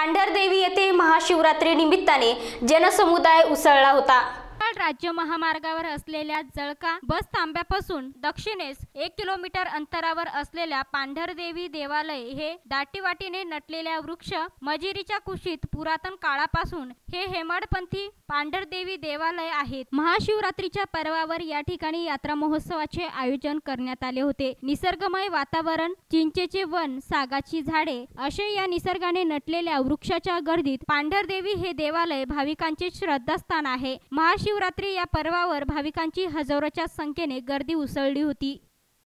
पांढरदेवी येथे महाशिवरात्री निमित्ताने जनसमुदाय उसळला होता। राज्य महामार्गावर असलेल्या जळका बस थांब्यापासून दक्षिणेस 1 किलोमीटर अंतरावर असलेल्या पांढरदेवी देवालय हे दाटीवाटीने नटलेल्या वृक्ष मजिरीच्या कुशीत पुरातन काळापासून हे हेमाडपंथी पांढरदेवी देवालय आहेत। महाशिवरात्रीच्या पर्वावर या ठिकाणी यात्रा महोत्सवाचे आयोजन करण्यात आले होते। निसर्गमय वातावरण, चिंचेचे वन, सागाची झाडे असे या निसर्गाने नटलेल्या वृक्षाच्या गर्दीत पांढरदेवी हे देवालय भाविकांचे श्रद्धास्थान आहे। महाशिवरात्री या पर्वावर भाविकांची हजारोच्या संख्येने गर्दी उसळली होती।